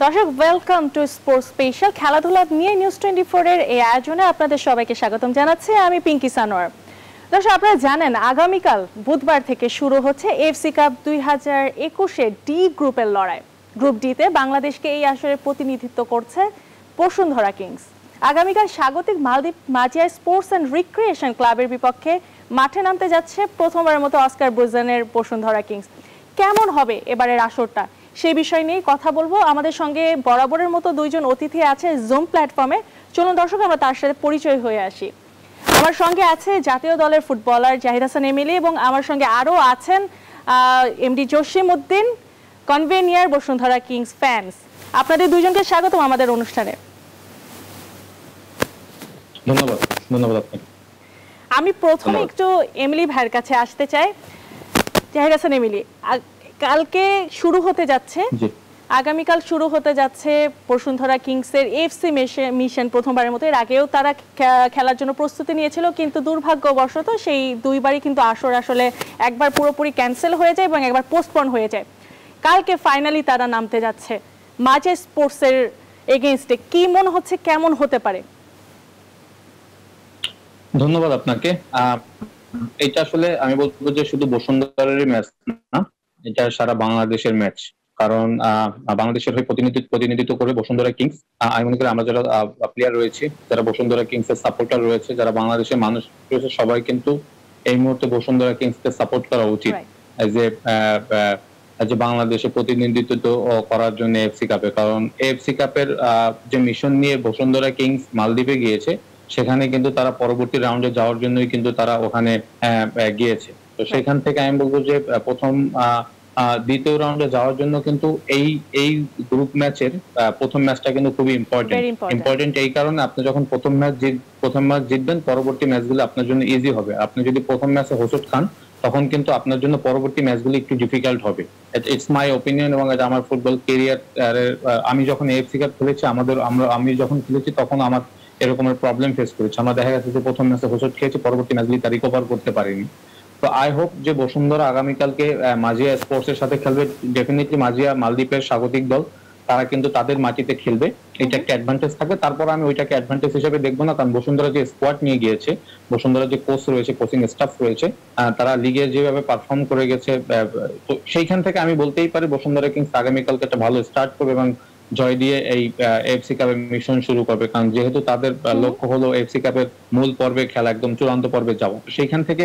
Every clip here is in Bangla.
দর্শক ওয়েলকাম টু স্পোর্টস স্পেশাল খেলাধুলা নিয়ে নিউজ 24 এর এই আয়োজনে আপনাদের সবাইকে স্বাগতম জানাচ্ছি আমি পিঙ্কি সানোয়ার। দর্শক আপনারা জানেন আগামীকাল বুধবার থেকে শুরু হচ্ছে এফসি কাপ 2021 এর ডি গ্রুপের লড়াই। গ্রুপ ডিতে বাংলাদেশকে এই আসরে প্রতিনিধিত্ব করছে বসুন্ধরা কিংস। আগামীকাল স্বাগতিক মালদ্বীপ মাজিয়া স্পোর্টস এন্ড রিক্রিয়েশন ক্লাবের বিপক্ষে মাঠে নামতে যাচ্ছে প্রথমবারের মতো অস্কার ব্রুজেনের বসুন্ধরা কিংস। কেমন হবে এবারের আসরটা সেই বিষয় নিয়ে কথা বলবো। আমাদের সঙ্গে বরাবরের মতো দুইজন অতিথি আছে জুম প্ল্যাটফর্মে। চলুন দর্শক আমরা তার সাথে পরিচয় হয়ে আসি। আমার সঙ্গে আছে জাতীয় দলের ফুটবলার জাহিদ হাসান এমিলি এবং আমার সঙ্গে আরও আছেন MD Jasim Uddin, convenor Bashundhara Kings fans. আপনাদের দুইজনকে স্বাগতম আমাদের অনুষ্ঠানে। ধন্যবাদ। আপনাকে। আমি প্রথমে একটু এমিলি ভাইয়ের কাছে আসতে চাই। জাহিদ হাসান এমিলি, কালকে শুরু হতে যাচ্ছে, আগামীকাল শুরু হতে যাচ্ছে বসুন্ধরা কিংসের এফসি মিশন। প্রথমবারের মতো, এর আগেও তারা খেলার জন্য প্রস্তুতি নিয়েছিল, কিন্তু দুর্ভাগ্যবশত সেই দুইবারই কিন্তু আসর আসলে একবার পুরোপুরি ক্যান্সেল হয়ে যায় এবং একবার পোস্টপন হয়ে যায়। কালকে ফাইনালি তারা নামতে যাচ্ছে মাঝে স্পোর্টসের এগেইনস্টে। কি মনে হচ্ছে, কেমন হতে পারে? ধন্যবাদ আপনাকে। এটা আসলে আমি বলবো যে শুধু বসুন্ধরারই ম্যাচ না, এটা সারা বাংলাদেশের ম্যাচ। কারণ বাংলাদেশের হয়ে প্রতিনিধিত্ব করে বসুন্ধরা কিংস। আমি মনে করি আমরা যারা প্লেয়ার রয়েছে, যারা বসুন্ধরা কিংস এর সাপোর্টার রয়েছে, যারা বাংলাদেশের মানুষ রয়েছে, সবাই কিন্তু এই মুহূর্তে বসুন্ধরা কিংস কে সাপোর্ট করা উচিত যে বাংলাদেশে প্রতিনিধিত্ব করার জন্য এফসি কাপে। কারণ এফসি কাপের যে মিশন নিয়ে বসুন্ধরা কিংস মালদ্বীপে গিয়েছে, সেখানে কিন্তু তারা পরবর্তী রাউন্ডে যাওয়ার জন্যই কিন্তু তারা ওখানে গিয়েছে। তো সেখান থেকে আমি বলবো যে প্রথম দ্বিতীয় রাউন্ডে যাওয়ার জন্য কিন্তু এই গ্রুপ ম্যাচের প্রথম ম্যাচটা কিন্তু খুবই ইম্পর্টেন্ট। এই কারণে আপনি যখন প্রথম ম্যাচ জিতবেন, পরবর্তী ম্যাচগুলো আপনার জন্য ইজি হবে। আপনি যদি প্রথম ম্যাচে হোঁচট খান, তখন কিন্তু আপনার জন্য পরবর্তী ম্যাচগুলো একটু ডিফিকাল্ট হবে। It's my opinion. এবং এটা আমার ফুটবল কেরিয়ার, আমি যখন এফসি কাপ খেলেছি, আমি যখন খেলেছি তখন আমার এরকমের প্রবলেম ফেস করেছি। আমরা দেখা গেছে যে প্রথম ম্যাচে হোঁচট খেয়েছি, পরবর্তী ম্যাচগুলি তা রিকভার করতে পারিনি। তো আই হোপ যে বসুন্ধরা আগামীকালকে মাজিয়া স্পোর্টস এর সাথে খেলবে। ডেফিনেটলি মাজিয়া মালদ্বীপের স্বাগতিক দল, তারা কিন্তু তাদের মাটিতে খেলবে, এটা একটা অ্যাডভান্টেজ থাকবে। তারপর আমি ওইটাকে অ্যাডভান্টেজ হিসেবে দেখবো না, কারণ বসুন্ধরা যে স্কোয়াড নিয়ে গিয়েছে, বসুন্ধরা যে কোচ রয়েছে, কোচিং স্টাফ রয়েছে, তারা লিগে যেভাবে পারফর্ম করে গেছে, তো সেইখান থেকে আমি বলতেই পারি বসুন্ধরা কিংস আগামীকালকে একটা ভালো স্টার্ট করবে এবং জয় দিয়ে এই এফসি কাপের মিশন শুরু করবে। কারণ যেহেতু তাদের লক্ষ্য হলো এফসি কাপের মূল পর্বে খেলা, একদম চূড়ান্ত পর্বে যাওয়া। সেইখান থেকে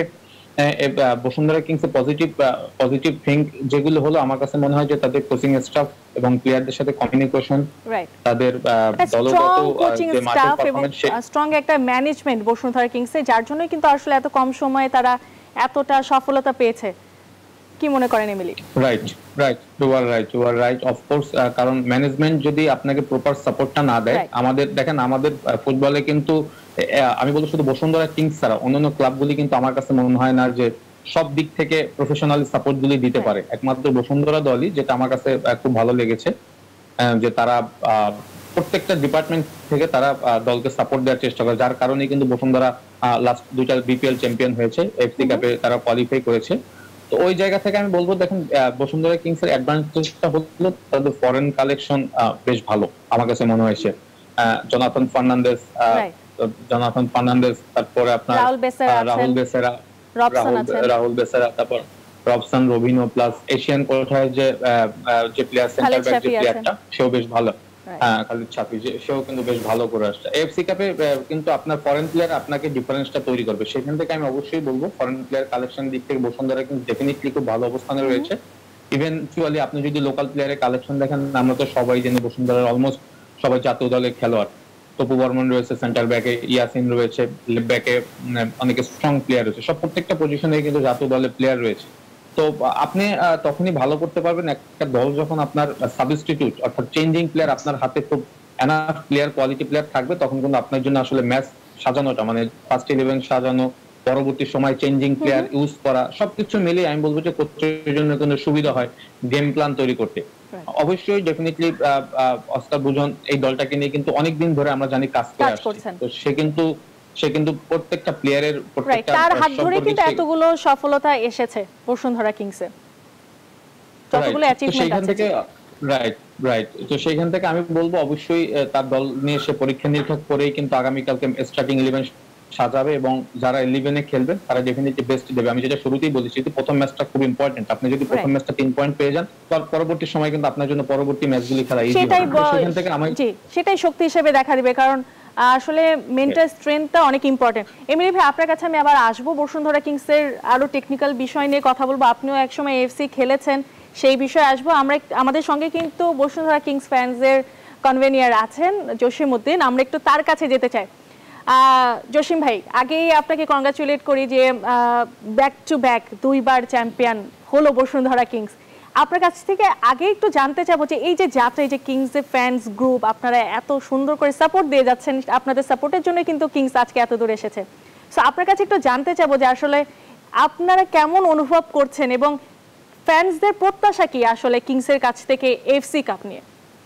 বসুন্ধরা কিংস এর পজিটিভ থিং যেগুলো হলো, আমার কাছে মনে হয় যে তাদের কোচিং স্টাফ এবং প্লেয়ারদের সাথে কমিউনিকেশন, তাদের দলগত যে মাঠের পারফরম্যান্স, স্ট্রং একটা ম্যানেজমেন্ট বসুন্ধরা কিংসে, যার জন্য কিন্তু আসলে এত কম সময়ে তারা এতটা সফলতা পেয়েছে। কি মনে করেন Emily? Right, you are right of course. কারণ ম্যানেজমেন্ট যদি আপনাকে প্রপার সাপোর্টটা না দেয়, আমাদের ফুটবলে কিন্তু আমি বলবো শুধু বসুন্ধরা কিংস ছাড়া অন্যান্য ক্লাবগুলি কিন্তু আমার কাছে মনে হয় না যে সব দিক থেকে প্রফেশনাল সাপোর্ট গুলি দিতে পারে। একমাত্র বসুন্ধরা দলই, যেটা আমার কাছে খুব ভালো লেগেছে, যে তারা প্রত্যেকটা ডিপার্টমেন্ট থেকে তারা দলকে সাপোর্ট দেওয়ার চেষ্টা করে, যার কারণে কিন্তু বসুন্ধরা লাস্ট দুইটা বিপিএল চ্যাম্পিয়ন হয়েছে, এফসি কাপে তারা কোয়ালিফাই করেছে। তো ওই জায়গা থেকে আমি বলবো, দেখেন বসুন্ধরা কিংস এর অ্যাডভান্টেজটা হলো তাদের ফরেন কালেকশন বেশ ভালো আমার কাছে মনে হয়েছে। জোনাথন ফার্নান্দেজ, তারপরে আপনার রাহুল বেসেরা, তারপর রবসন, রবিনো, প্লাস এশিয়ান কোঠায় যে প্লেয়ার, সেন্টার ব্যাক যে প্লেয়ারটা, সেও বেশ ভালো। খালিদ ছাপি, সেও কিন্তু বেশ ভালো করে আসছে। এফসি কাপে কিন্তু আপনার ফরেন প্লেয়ার আপনাকে ডিফারেন্সটা তৈরি করবে। সেখান থেকে আমি অবশ্যই বলবো ফরেন প্লেয়ার কালেকশন দিক থেকে বসুন্ধরা কিন্তু ডেফিনেটলি খুব ভালো অবস্থানে রয়েছে। ইভেনচুয়ালি আপনি যদি লোকাল প্লেয়ারের কালেকশন দেখেন, আমরা তো সবাই জানি বসুন্ধরার অলমোস্ট সবাই জাতীয় দলের খেলোয়াড়। তপু বর্মন রয়েছে সেন্টার ব্যাকে, ইয়াসিন রয়েছে লেফট ব্যাকে, অনেকে স্ট্রং প্লেয়ার রয়েছে, সব প্রত্যেকটা পজিশনে কিন্তু জাতীয় দলের প্লেয়ার রয়েছে। তো আপনি তখনই ভালো করতে পারবেন একটা দল যখন আপনার সাবস্টিটিউট অর্থাৎ চেঞ্জিং প্লেয়ার আপনার হাতে খুব এনাফ প্লেয়ার, কোয়ালিটি প্লেয়ার থাকবে, তখন কিন্তু আপনার জন্য আসলে ম্যাচ সাজানোটা, মানে ফার্স্ট 11 সাজানো, পরবর্তী সময় চেঞ্জিং প্লেয়ার ইউজ করা, সবকিছু মিলে আমি বলবো যে কোচের জন্য কিন্তু সুবিধা হয় গেম প্ল্যান তৈরি করতে। অবশ্যই ডেফিনেটলি অস্কার ব্রুজন এই দলটাকে নিয়ে কিন্তু অনেকদিন ধরে আমরা জানি কাজ করে আসছে। তো সে কিন্তু প্রত্যেকটা প্লেয়ারের তার হাত ধরে কিন্তু এতগুলো সফলতা এসেছে বসুন্ধরা কিংসে, যতগুলো অ্যাচিভমেন্ট আছে। Right, right. তো সেইখান থেকে আমি বলবো অবশ্যই তার দল নিয়ে সে পরীক্ষা নিরীক্ষা করেই কিন্তু আগামীকালকে স্টার্টিং 11 সাজাবে, এবং যারা 11 এ খেলবে তারা ডেফিনেটলি বেস্ট দেবে। আমি যেটা শুরুতেই বলেছি যে প্রথম ম্যাচটা খুব ইম্পর্টেন্ট। আপনি যদি প্রথম রাইট, ম্যাচটা 3 পয়েন্ট পেয়ে যান, তার পরবর্তী সময় কিন্তু আপনার জন্য পরবর্তী ম্যাচগুলি খেলা ইজি সেটাই হবে। তো সেখান থেকে আমি জি, সেটাই শক্তি হিসেবে দেখা দিবে, কারণ আসলে মেন্টাল স্ট্রেংথটা অনেক ইম্পর্টেন্ট। এমনি ভাই আপনার কাছে আমি আবার আসবো, বসুন্ধরা কিংসের আরো টেকনিক্যাল বিষয় নিয়ে কথা বলবো। আপনিও একসময় এএফসি খেলেছেন, সেই বিষয়ে আসবো আমরা। আমাদের সঙ্গে কিন্তু বসুন্ধরা কিংস ফ্যান্সের কনভেনিয়ার আছেন জসিম উদ্দিন, আমরা একটু তার কাছে যেতে চাই। জসিম ভাই, আগেই আপনাকে কংগ্রাচুলেট করি যে ব্যাক টু ব্যাক 2বার চ্যাম্পিয়ন হলো বসুন্ধরা কিংস। আপনার কাছ থেকে আগে একটু জানতে চাবো যে এই যে যাত্রা, এই যে কিংসের ফ্যান্স গ্রুপ আপনারা এত সুন্দর করে সাপোর্ট দিয়ে যাচ্ছেন, আপনাদের সাপোর্টের জন্য কিন্তু কিংস আজকে এত দূর এসেছে। সো আপনার কাছে একটু জানতে চাবো যে আসলে আপনারা কেমন অনুভব করছেন এবং ফ্যান্সদের প্রত্যাশা কি আসলে কিংসের কাছ থেকে এফসি কাপ নিয়ে?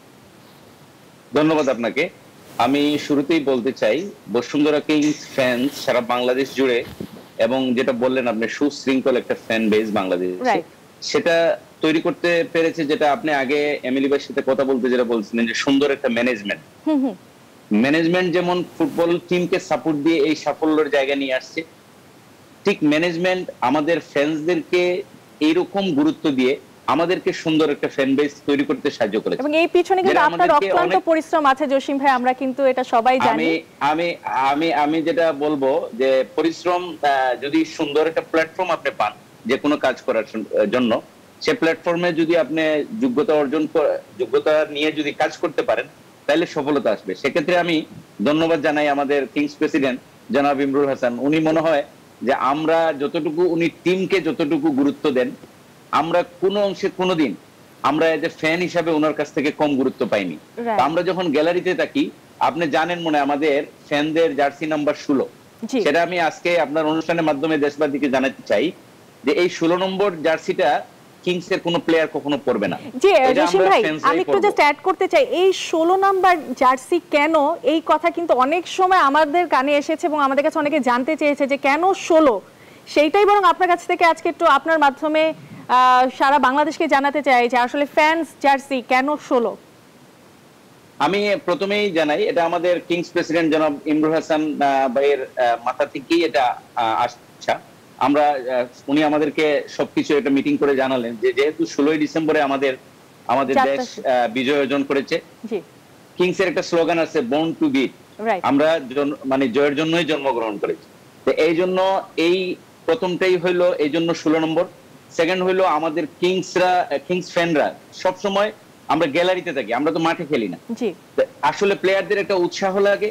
ধন্যবাদ আপনাকে। আমি শুরুতেই বলতে চাই, বসুন্ধরা কিংস ফ্যান্স সারা বাংলাদেশ জুড়ে, এবং যেটা বললেন আপনি, সুশৃঙ্খল একটা ফ্যান বেস বাংলাদেশে, সেটা তৈরি করতে পেরেছে। যেটা আপনি আগে এমিলি ভাইয়ের সাথে কথা বলতে যেটা বলছিলেন যে সুন্দর একটা ম্যানেজমেন্ট, ম্যানেজমেন্ট যেমন ফুটবল টিমকে সাপোর্ট দিয়ে এই সাফল্যের জায়গা নিয়ে আসছে, ঠিক ম্যানেজমেন্ট আমাদের ফ্যান্সদেরকে এইরকম গুরুত্ব দিয়ে আমাদেরকে সুন্দর একটা ফ্যান বেস তৈরি করতে সাহায্য করেছে। এবং এই পিছনে কিন্তু আপনার অক্লান্ত পরিশ্রম আছে জসিম ভাই, আমরা কিন্তু এটা সবাই জানি। আমি আমি আমি যেটা বলবো যে পরিশ্রম, যদি সুন্দর একটা প্ল্যাটফর্ম আপনি পান যে কোনো কাজ করার জন্য, সে প্ল্যাটফর্মে যদি আপনি যোগ্যতা নিয়ে যদি কাজ করতে পারেন, তাহলে সফলতা আসবে। সেক্ষেত্রে আমি ধন্যবাদ জানাই আমাদের কিংস প্রেসিডেন্ট জনাব ইমরুল হাসান। উনি মনে হয় যে আমরা যতটুকু, উনি টিমকে যতটুকু গুরুত্ব দেন, আমরা কোনো অংশে কোনোদিন আমরা এজ এ ফ্যান হিসাবে ওনার কাছ থেকে কম গুরুত্ব পাইনি। আমরা যখন গ্যালারিতে থাকি, আপনি জানেন মনে আমাদের ফ্যানদের জার্সি নাম্বার 16, সেটা আমি আজকে আপনার অনুষ্ঠানের মাধ্যমে দেশবাসীকে জানাতে চাই যে এই 16 নম্বর জার্সিটা কিংস এর কোনো প্লেয়ার কখনো পরবে না। জি জসিম ভাই, আমি একটু জাস্ট অ্যাড করতে চাই, এই 16 নাম্বার জার্সি কেন, এই কথা কিন্তু অনেক সময় আমাদের কানে এসেছে এবং আমাদের কাছে অনেকে জানতে চেয়েছে যে কেন 16, সেইটাই বরং আপনার কাছ থেকে আজকে একটু আপনার মাধ্যমে সারা বাংলাদেশকে জানাতে চাই যে আসলে ফ্যান্স জার্সি কেন 16। আমি প্রথমেই জানাই, এটা আমাদের কিংস প্রেসিডেন্ট জনাব ইমরুল হাসান ভাইয়ের মাথা থেকেই এটা আসছে। আমরা উনি আমাদেরকে সবকিছু একটা মিটিং করে জানালেন যে যেহেতু 16ই ডিসেম্বরে আমাদের দেশ বিজয় অর্জন করেছে, কিংস এর একটা স্লোগান আছে, বোর্ন টু বিট, আমরা মানে জয়ের জন্যই জন্মগ্রহণ করেছি। তো এই জন্য এই প্রথমটাই হইলো এই জন্য 16 নম্বর। সেকেন্ড হইলো আমাদের কিংস ফ্যানরা সবসময়, আমরা গ্যালারিতে থাকি, আমরা তো মাঠে খেলি না, আসলে প্লেয়ারদের একটা উৎসাহ লাগে,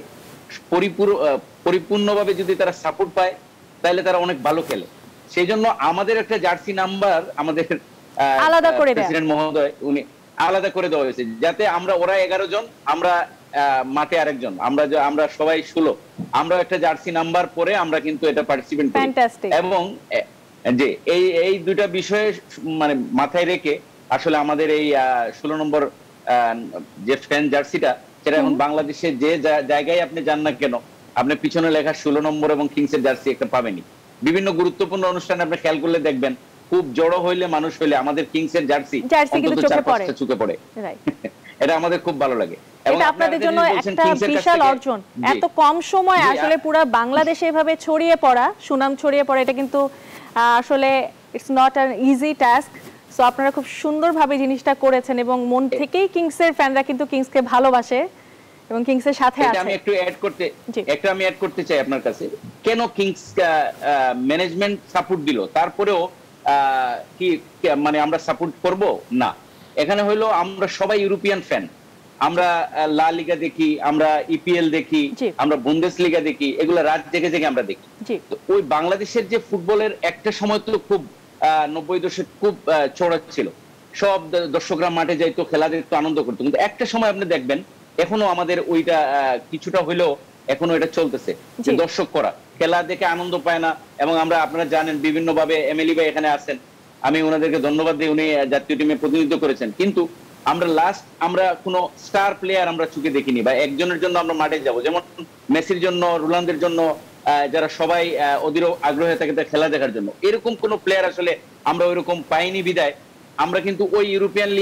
পরিপূর্ণভাবে যদি তারা সাপোর্ট পায় তাহলে তারা অনেক ভালো খেলে। সেই জন্য আমাদের একটা জার্সি নাম্বার আমাদের প্রেসিডেন্ট মহোদয় উনি আলাদা করে দেওয়া হয়েছে, যাতে আমরা, ওরা 11 জন, আমরা মাঠে আরেকজন, আমরা সবাই 16, আমরা একটা জার্সি নাম্বার পরে আমরা কিন্তু এটা পার্টিসিপেট করি। এবং যে এই দুইটা বিষয়ে মানে মাথায় রেখে আসলে আমাদের এই 16 নম্বর যে ফ্যান জার্সিটা, সেটা এখন বাংলাদেশে যে জায়গায় আপনি যান না কেন, আপনি পিছনে লেখা 16 নম্বর এবং কিংসের জার্সি একটা পাবেনই। বিভিন্ন গুরুত্বপূর্ণ অনুষ্ঠানে আপনি খেয়াল করলে দেখবেন, খুব জড়ো হইলে মানুষ হইলে আমাদের কিংসের জার্সি অন্তত 4-5টা চোখে পড়ে। এটা আমাদের খুব ভালো লাগে। এটা আপনাদের জন্য একটা বিশাল অর্জন, এত কম সময় আসলে পুরো বাংলাদেশে এভাবে ছড়িয়ে পড়া, সুনাম ছড়িয়ে পড়া, এটা কিন্তু আসলে it's not an easy task. So আপনারা খুব সুন্দরভাবে জিনিসটা করেছেন এবং মন থেকেই কিংসের ফ্যানরা কিন্তু কিংসকে ভালোবাসে এবং কিংসের সাথে আছে। আমি একটু অ্যাড করতে চাই আপনার কাছে, কেন কিংস ম্যানেজমেন্ট সাপোর্ট দিল, তারপরেও কি মানে আমরা সাপোর্ট করব না? এখানে হলো আমরা সবাই ইউরোপিয়ান ফ্যান, আমরা লা লিগা দেখি, আমরা ইপিএল দেখি, আমরা বুন্দেসলিগা দেখি, এগুলো রাত জেগে জেগে আমরা দেখি। তো ওই বাংলাদেশের যে ফুটবলের একটা সময় তো খুব 90 দশক খুব চড়া ছিল, সব দর্শকরা মাঠে যাইতো, খেলা দেখতো, আনন্দ করতো, কিন্তু একটা সময় আপনি দেখবেন এখনো আমাদের ওইটা কিছুটা হইলেও এখনো এটা চলতেছে, যে দর্শক করা খেলা দেখে আনন্দ পায় না। এবং আমরা, আপনারা জানেন, বিভিন্ন ভাবে এমএলএ ভাই এখানে আছেন, আমি ওনাদেরকে ধন্যবাদ দিই, উনি জাতীয় টিমে প্রতিনিধিত্ব করেছেন, কিন্তু আমরা কোনো স্টার প্লেয়ার আমরা চোখে দেখিনি, বা একজনের জন্য আমরা মাঠে যাব, যেমন মেসির জন্য, রোনালদোর জন্য, যারা সবাই অধীর আগ্রহে থাকে খেলা দেখার জন্য, এরকম কোন প্লেয়ার আসলে আমরা ওইরকম পাইনি। বিদায় আমরা কিন্তু ওই ইউরোপিয়ান লিগ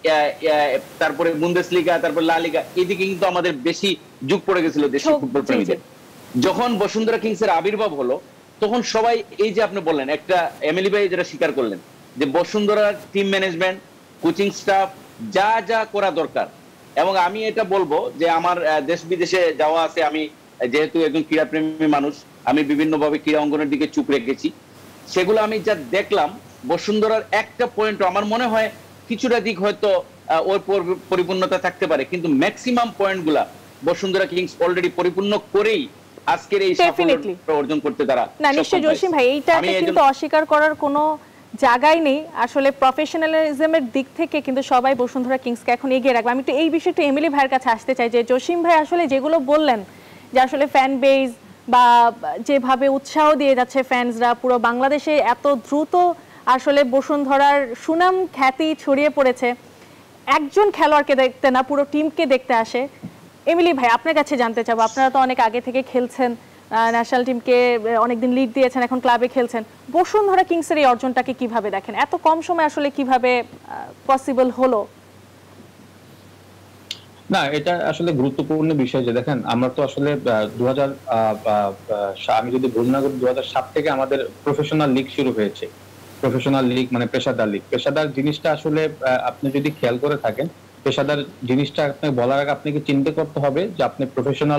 তারপরে বুন্দেসলিগা, তারপর লা লিগা, এদিকে কিন্তু আমাদের বেশি যুগ পড়ে গেছিল দেশীয় ফুটবল প্রেমীদের। যখন বসুন্ধরা কিংসের আবির্ভাব হলো তখন সবাই এই যে আপনি বললেন, একটা এমএলই ভাই যেটা স্বীকার করলেন যে বসুন্ধরার টিম ম্যানেজমেন্ট, কোচিং স্টাফ যা যা করা দরকার, এবং আমি এটা বলবো যে আমার দেশ বিদেশে যাওয়া আছে, আমি যেহেতু একজন ক্রীড়াপ্রেমী মানুষ, আমি বিভিন্নভাবে ক্রীড়া অঙ্গনের দিকে চুপ রেখেছি, সেগুলো আমি যা দেখলাম বসুন্ধরার একটা পয়েন্ট আমার মনে হয় কিছুটা দিক হয়তো ওর পরিপূর্ণতা থাকতে পারে, কিন্তু ম্যাক্সিমাম পয়েন্টগুলা বসুন্ধরা কিংস অলরেডি পরিপূর্ণ করেই আজকের এই সাফল্য অর্জন করতে তারা না। নিশ্চয়ই জসিম ভাই, এইটাকে কিন্তু অস্বীকার করার কোনো জায়গায় নেই। আসলে প্রফেশনালিজমের দিক থেকে কিন্তু সবাই বসুন্ধরা কিংসকে এখন এগিয়ে রাখবে। আমি একটু এই বিষয়টা এমিলি ভাইয়ের কাছে আসতে চাই যে জসিম ভাই আসলে যেগুলো বললেন যে আসলে ফ্যান বেজ বা যেভাবে উৎসাহ দিয়ে যাচ্ছে ফ্যান্সরা পুরো বাংলাদেশে, এত দ্রুত আসলে বসুন্ধরার সুনাম খ্যাতি ছড়িয়ে পড়েছে, একজন খেলোয়াড়কে দেখতে না পুরো টিমকে দেখতে আসে। এমিলি ভাই, আপনার কাছে জানতে চাবো, আপনারা তো অনেক আগে থেকে খেলছেন, ন্যাশনাল টিমকে অনেকদিন লিড দিয়েছেন, এখন ক্লাবে খেলছেন, বসুন্ধরা কিংসের এই অর্জনটাকে কিভাবে দেখেন? এত কম সময় আসলে কিভাবে পসিবল হলো? না, এটা আসলে গুরুত্বপূর্ণ বিষয় যে দেখেন, আমরা তো আসলে 2000 আমি যদি ভুল না করি 2007 থেকে আমাদের প্রফেশনাল লিগ শুরু হয়েছে। প্রফেশনাল লিগ মানে পেশাদার লিগ। পেশাদার জিনিসটা আসলে আপনি যদি খেয়াল করে থাকেন, পেশাদার জিনিসটা আপনি বলার আগে আপনাকে চিন্তা করতে হবে যে আপনি প্রফেশনাল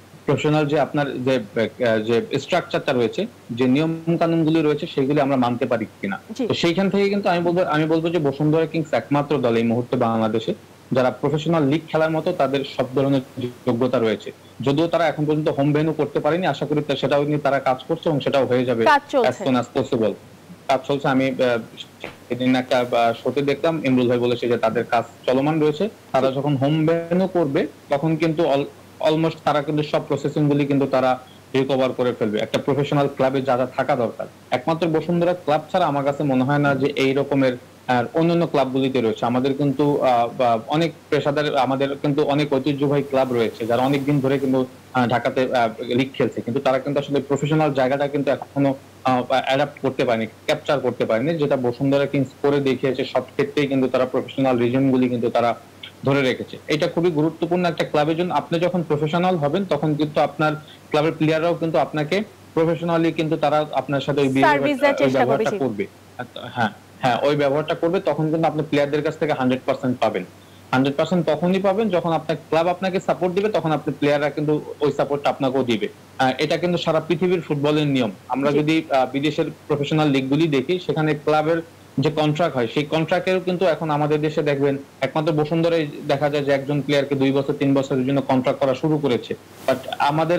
যে আপনার যে স্ট্রাকচারটা রয়েছে, যে নিয়ম কানুনগুলি রয়েছে, সেগুলি আমরা মানতে পারি কিনা। তো সেইখান থেকে কিন্তু আমি বলবো যে বসুন্ধরা কিংস একমাত্র দল এই মুহূর্তে বাংলাদেশে যারা প্রফেশনাল লিগ খেলার মতো তাদের সব ধরনের যোগ্যতা রয়েছে। যদিও তারা এখন পর্যন্ত হোম ভেন্যু করতে পারেনি, আশা করি সেটাও নিয়ে তারা কাজ করছে এবং সেটাও হয়ে যাবে as soon as possible। কাজ চলছে। আমি সেদিন একটা শোতে দেখলাম, ইমরুল ভাই বলেছে যে তাদের কাজ চলমান রয়েছে। তারা যখন হোম ভেন্যু করবে তখন কিন্তু অলমোস্ট তারা কিন্তু সব প্রসেসিং গুলি কিন্তু তারা রিকভার করে ফেলবে। একটা প্রফেশনাল ক্লাবে যা যা থাকা দরকার, একমাত্র বসুন্ধরা ক্লাব ছাড়া আমার কাছে মনে হয় না যে এই রকমের আর অন্যান্য ক্লাবগুলিতে রয়েছে। আমাদের কিন্তু অনেক পেশাদার, আমাদের কিন্তু অনেক ঐতিহ্যবাহী ক্লাব রয়েছে যারা অনেকদিন ধরে কিন্তু ঢাকাতে লিগ খেলছে, কিন্তু তারা কিন্তু আসলে প্রফেশনাল জায়গাটা কিন্তু এখনো অ্যাডাপ্ট করতে পারেনি, ক্যাপচার করতে পারেনি, যেটা বসুন্ধরা কিংস করে দেখিয়েছে। সব ক্ষেত্রেই কিন্তু তারা প্রফেশনাল রিজনগুলি কিন্তু তারা ধরে রেখেছে। এটা খুবই গুরুত্বপূর্ণ একটা ক্লাবের জন্য। আপনি যখন প্রফেশনাল হবেন তখন কিন্তু আপনার ক্লাবের প্লেয়াররাও কিন্তু আপনাকে প্রফেশনালি কিন্তু তারা আপনার সাথে ওই ব্যবহারটা করবে। হ্যাঁ, ওই ব্যবহারটা করবে, তখন কিন্তু আপনি প্লেয়ারদের কাছ থেকে 100% পাবেন। 100% তখনই পাবেন যখন আপনার ক্লাব আপনাকে সাপোর্ট দিবে, তখন আপনি প্লেয়াররা কিন্তু ওই সাপোর্টটা আপনাকেও দিবে। এটা কিন্তু সারা পৃথিবীর ফুটবলের নিয়ম। আমরা যদি বিদেশের প্রফেশনাল লিগগুলি দেখি, সেখানে ক্লাবের যে কন্ট্রাক্ট হয়, সেই কন্ট্রাক্টেও কিন্তু এখন আমাদের দেশে দেখবেন একমাত্র বসুন্ধরায় দেখা যায় যে একজন প্লেয়ারকে 2 বছর 3 বছরের জন্য কন্ট্রাক্ট করা শুরু করেছে। বাট আমাদের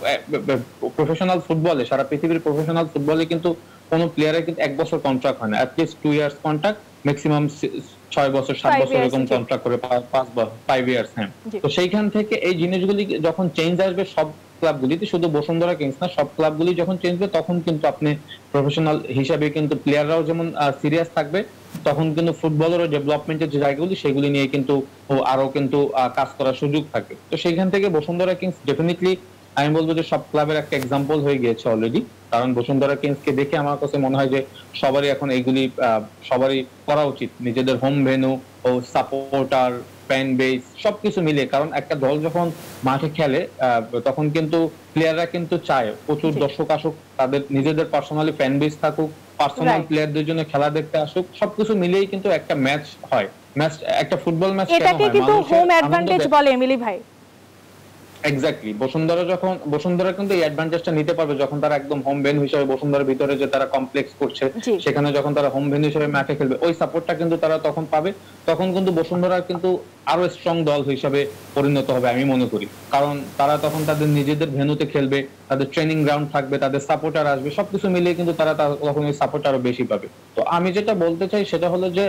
প্রফেশনাল ফুটবলে, সারা পৃথিবীর প্রফেশনাল ফুটবলে কিন্তু কোনো প্লেয়ারের কিন্তু 1 বছর কন্ট্রাক্ট হয় না, অ্যাটলিস্ট 2 ইয়ার্স কন্ট্রাক্ট, ম্যাক্সিমাম 6 বছর 7 বছর এরকম কন্ট্রাক্ট করে, 5 ইয়ার্স। হ্যাঁ, তো সেইখান থেকে এই জিনিসগুলি যখন চেঞ্জ আসবে সব ক্লাবগুলিতে, শুধু বসুন্ধরা কিংস না, সব ক্লাবগুলি যখন চেঞ্জ হবে, তখন কিন্তু আপনি প্রফেশনাল হিসাবে কিন্তু প্লেয়াররাও যেমন সিরিয়াস থাকবে, তখন কিন্তু ফুটবলেরও ডেভেলপমেন্টের যে জায়গাগুলি সেগুলি নিয়ে কিন্তু আরো কিন্তু কাজ করার সুযোগ থাকবে। তো সেইখান থেকে বসুন্ধরা কিংস ডেফিনেটলি আমি বলবো যে সব ক্লাবের একটা এক্সাম্পল হয়ে গিয়েছে অলরেডি। কারণ বসুন্ধরা কিংসকে দেখে আমার কাছে মনে হয় যে সবারই এখন এইগুলি সবারই করা উচিত, নিজেদের হোম ভেন্যু ও সাপোর্টার, ফ্যান বেস সবকিছু মিলে। কারণ একটা দল যখন মাঠে খেলে তখন কিন্তু প্লেয়াররা কিন্তু চায় প্রচুর দর্শক আসুক, তাদের নিজেদের পার্সোনালি ফ্যান বেস থাকুক, পার্সোনাল প্লেয়ারদের জন্য খেলা দেখতে আসুক, সবকিছু মিলেই কিন্তু একটা ম্যাচ হয়। ম্যাচ, একটা ফুটবল ম্যাচ এটাকে কিন্তু হোম অ্যাডভান্টেজ বলে এমিলি ভাই। এক্স্যাক্টলি, বসুন্ধরা কিন্তু এই অ্যাডভান্টেজটা নিতে পারবে যখন তারা একদম হোম ভেন্যু হিসেবে বসুন্ধরার ভিতরে যে তারা কমপ্লেক্স করছে, সেখানে যখন তারা হোম ভেন্যু হিসেবে ম্যাচে খেলবে, ওই সাপোর্টটা কিন্তু তারা তখন পাবে। তখন কিন্তু বসুন্ধরা কিন্তু আরো স্ট্রং দল হিসেবে পরিণত হবে আমি মনে করি। কারণ তারা তখন তাদের নিজেদের ভেন্যুতে খেলবে, তাদের ট্রেনিং গ্রাউন্ড থাকবে, তাদের সাপোর্টার আসবে, সবকিছু মিলিয়ে কিন্তু তারা তখন ওই সাপোর্ট আরো বেশি পাবে। তো আমি যেটা বলতে চাই সেটা হলো যে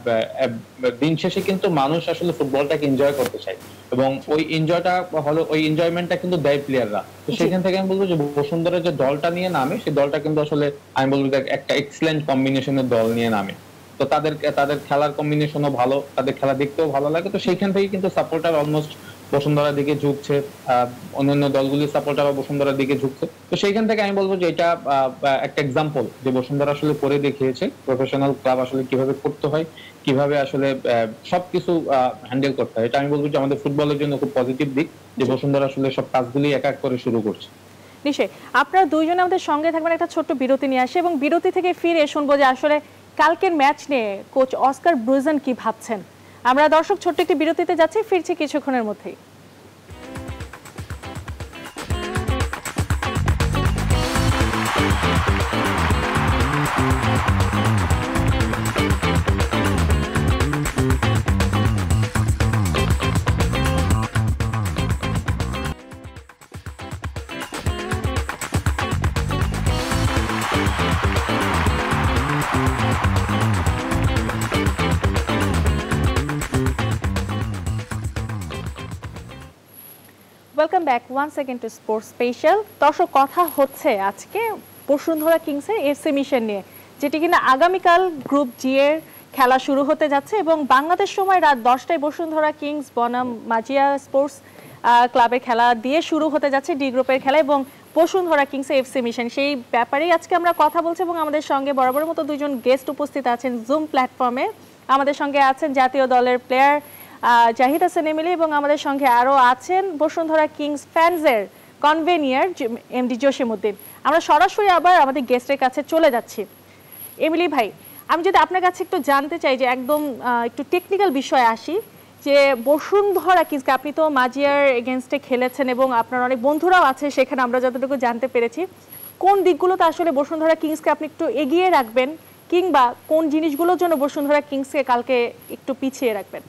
দিন শেষে কিন্তু মানুষ আসলে ফুটবলটাকে এনজয় করতে চায়, এবং ওই এনজয়টা হলো, ওই এনজয়মেন্টটা কিন্তু দেয় প্লেয়াররা। তো সেখান থেকে আমি বলবো যে বসুন্ধরা যে দলটা নিয়ে নামে, সেই দলটা কিন্তু আসলে আমি বলবো একটা এক্সেলেন্ট কম্বিনেশনের দল নিয়ে নামে। তো তাদের খেলার কম্বিনেশনও ভালো, তাদের খেলা দেখতেও ভালো লাগে। তো সেইখান থেকে কিন্তু সাপোর্টার অলমোস্ট বসুন্ধরার দিকে ঝুঁকছে, অন্যান্য দলগুলির সাপোর্টাররা বসুন্ধরার দিকে ঝুঁকছে। তো সেইখান থেকে আমি বলবো যে এটা একটা এক্সাম্পল যে বসুন্ধরা আসলে করে দেখিয়েছে প্রফেশনাল ক্লাব আসলে কিভাবে করতে হয়, কিভাবে আসলে সবকিছু হ্যান্ডেল করতে হয়। এটা আমি বলবো যে আমাদের ফুটবলের জন্য খুব পজিটিভ দিক যে বসুন্ধরা আসলে সব কাজগুলি এক এক করে শুরু করছে। নিশ্চয়ই আপনারা দুইজনে আমাদের সঙ্গে থাকবেন, একটা ছোট্ট বিরতি নিয়ে আসে এবং বিরতি থেকে ফিরে শুনবো যে আসলে কালকের ম্যাচ নিয়ে কোচ অস্কার ব্রুজেন কি ভাবছেন। আমরা দর্শক ছোট্ট একটি বিরতিতে যাচ্ছি, ফিরছি কিছুক্ষণের মধ্যেই। Welcome back once second to sports special. দর্শক কথা হচ্ছে আজকে বসুন্ধরা কিংসের এফসি মিশন নিয়ে, যেটি কিনা আগামীকাল গ্রুপ জি এর খেলা শুরু হতে যাচ্ছে এবং বাংলাদেশ সময় রাত 10টায় বসুন্ধরা কিংস বনাম মাজিয়া স্পোর্টস ক্লাবের খেলা দিয়ে শুরু হতে যাচ্ছে ডি গ্রুপের খেলা এবং বসুন্ধরা কিংসের এফসি মিশন। সেই ব্যাপারেই আজকে আমরা কথা বলছি এবং আমাদের সঙ্গে বরাবরের মতো দুজন গেস্ট উপস্থিত আছেন জুম প্ল্যাটফর্মে। আমাদের সঙ্গে আছেন জাতীয় দলের প্লেয়ার জাহিদ হাসান এমিলি এবং আমাদের সঙ্গে আরও আছেন বসুন্ধরা কিংস ফ্যান্সের কনভেনিয়ার এমডি জসিমউদ্দিন। আমরা সরাসরি আবার আমাদের গেস্টের কাছে চলে যাচ্ছি। এমিলি ভাই, আমি যদি আপনার কাছে একটু জানতে চাই যে একদম একটু টেকনিক্যাল বিষয়ে আসি, যে বসুন্ধরা কিংসকে আপনি তো মাজিয়ার এগেনস্টে খেলেছেন এবং আপনার অনেক বন্ধুরাও আছে সেখানে, আমরা যতটুকু জানতে পেরেছি, কোন দিকগুলোতে আসলে বসুন্ধরা কিংসকে আপনি একটু এগিয়ে রাখবেন কিংবা কোন জিনিসগুলোর জন্য বসুন্ধরা কিংসকে কালকে একটু পিছিয়ে রাখবেন?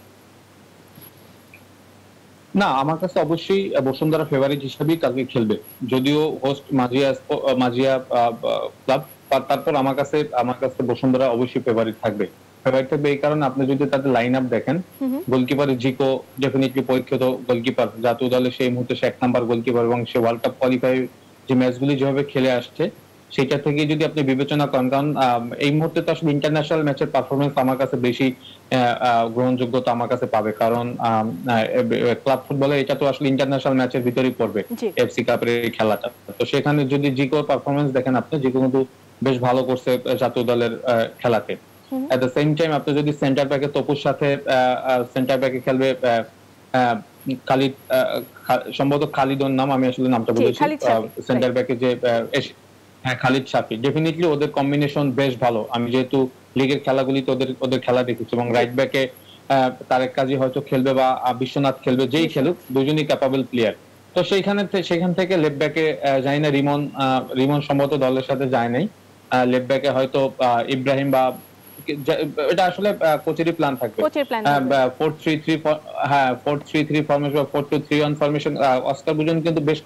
না, আমার কাছে অবশ্যই বসুন্ধরা ফেভারিট হিসেবেই কালকে খেলবে, যদিও হোস্ট মাজিয়া ক্লাব। তারপর আমার কাছে বসুন্ধরা অবশ্যই ফেভারিট থাকবে এই কারণে আপনি যদি তাদের লাইন আপ দেখেন, গোলকিপার জিকো ডেফিনেটলি পরীক্ষিত গোলকিপার, জাতীয় দলে সেই মুহূর্তে সে 1 নাম্বার গোলকিপার এবং সে ওয়ার্ল্ড কাপ কোয়ালিফাই যে ম্যাচগুলি যেভাবে খেলে আসছে সেটা থেকে যদি আপনি বিবেচনা করেন, কারণ এই মুহূর্তে তো আসলে ইন্টারন্যাশনাল ম্যাচের পারফরমেন্স আমার কাছে বেশি গ্রহণযোগ্যতা আমার কাছে পাবে, কারণ ক্লাব ফুটবলে এটা তো আসলে ইন্টারন্যাশনাল ম্যাচের ভিতরেই পড়বে এফসি কাপের এই খেলাটা। তো সেখানে যদি জিকোর পারফরমেন্স দেখেন আপনি, জিকো কিন্তু বেশ ভালো করছে জাতীয় দলের খেলাতে। এট দ্য সেম টাইম আপনি যদি সেন্টার ব্যাকে তপুর সাথে সেন্টার ব্যাকে খেলবে খালিদ, সম্ভবত খালিদর নাম, আমি আসলে নামটা বলেছি, সেন্টার ব্যাকে যে হ্যাঁ খালিদ শাফি, ডেফিনেটলি ওদের কম্বিনেশন বেশ ভালো। আমি যেহেতু লিগের খেলাগুলিতে ওদের খেলা দেখেছি এবং রাইট ব্যাকে তারেক কাজী হয়তো খেলবে বা বিশ্বনাথ খেলবে, যেই খেলুক দুজনই ক্যাপাবল প্লেয়ার। তো সেখান থেকে লেফট ব্যাকে যাই না, রিমন সম্ভবত দলের সাথে যায় নাই, লেফট ব্যাকে হয়তো ইব্রাহিম বা এটা আসলে কোচেরই প্ল্যান থাকবে 4-3-3, হ্যাঁ 4-3-3 ফরমেশন বা 4-2-3-1 ফরমেশন। অস্কার ব্রুজেন কিন্তু বেশ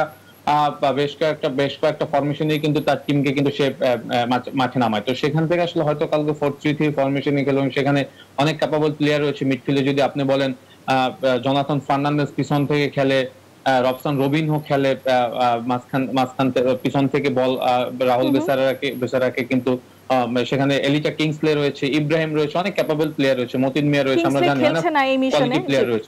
কয়েকটা ফরমেশনেই কিন্তু তার টিমকে কিন্তু সে মাঠে নামায়। তো সেখান থেকে আসলে হয়তো কালকে 4-3-3 ফরমেশনে খেলে এবং সেখানে অনেক ক্যাপাবল প্লেয়ার রয়েছে। মিডফিল্ডে যদি আপনি বলেন জোনাথন ফার্নান্দেজ পিছন থেকে খেলে, রবসন রবিনহো খেলে মাঝখান পিছন থেকে বল, রাহুল বেসারাকে কিন্তু সেখানে এলিটা কিংসলে রয়েছে, ইব্রাহিম রয়েছে, অনেক ক্যাপাবল প্লেয়ার রয়েছে, মতিন মিয়া রয়েছে, আমরা জানি অনেক কোয়ালিটি প্লেয়ার রয়েছে।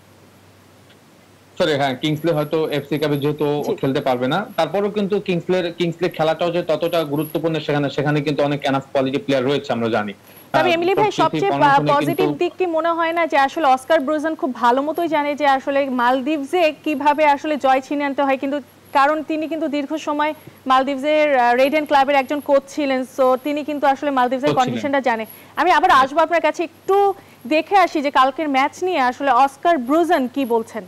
সরি হ্যাঁ, কিংসলে হয়তো এফসি কাপে যেহেতু খেলতে পারবে না, তারপরেও কিন্তু কিংসলে খেলাটাও যে ততটা গুরুত্বপূর্ণ সেখানে কিন্তু অনেক এনাফ কোয়ালিটি প্লেয়ার রয়েছে, আমরা জানি। তবে এমিলি ভাই, সবচেয়ে পজিটিভ দিক কি মনে হয় না যে আসলে অস্কার ব্রুজেন খুব ভালো মতোই জানে যে আসলে মালদ্বীপে কিভাবে আসলে জয় ছিনিয়ে আনতে হয়, কিন্তু কারণ তিনি কিন্তু দীর্ঘ সময় মালদ্বীপের রেডিয়েন্ট ক্লাবের একজন কোচ ছিলেন, সো তিনি কিন্তু আসলে মালদ্বীপের কন্ডিশনটা জানে। আমি আবার আসবো আপনার কাছে, একটু দেখে আসি যে কালকের ম্যাচ নিয়ে আসলে অস্কার ব্রুজেন কি বলছেন।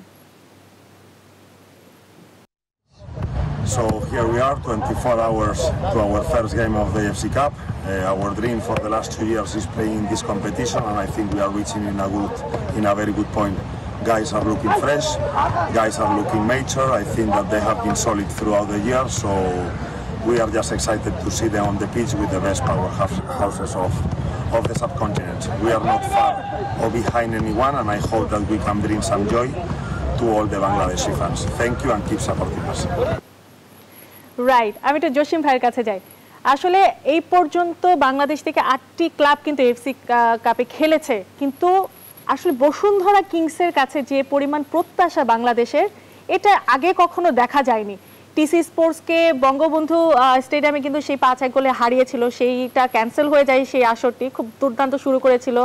So here we are, 24 hours to our first game of the AFC Cup. Our dream for the last 2 years is playing this competition, and I think we are reaching in a very good point. Guys are looking fresh, guys are looking mature. I think that they have been solid throughout the year, so we are just excited to see them on the pitch with the best powerhouses of the subcontinent. We are not far or behind anyone, and I hope that we can bring some joy to all the Bangladeshi fans. Thank you and keep supporting us. Right, আমি তো জসিম ভাইয়ের কাছে যাই। আসলে এই পর্যন্ত বাংলাদেশ থেকে 8টি ক্লাব কিন্তু এফসি কাপে খেলেছে, কিন্তু আসলে বসুন্ধরা কিংসের কাছে যে পরিমাণ প্রত্যাশা বাংলাদেশের, এটা আগে কখনো দেখা যায়নি। টিসি স্পোর্টসকে বঙ্গবন্ধু স্টেডিয়ামে কিন্তু সেই 5-1 গোলে হারিয়েছিল, সেইটা ক্যান্সেল হয়ে যায়। সেই আসরটি খুব দুর্দান্ত শুরু করেছিল।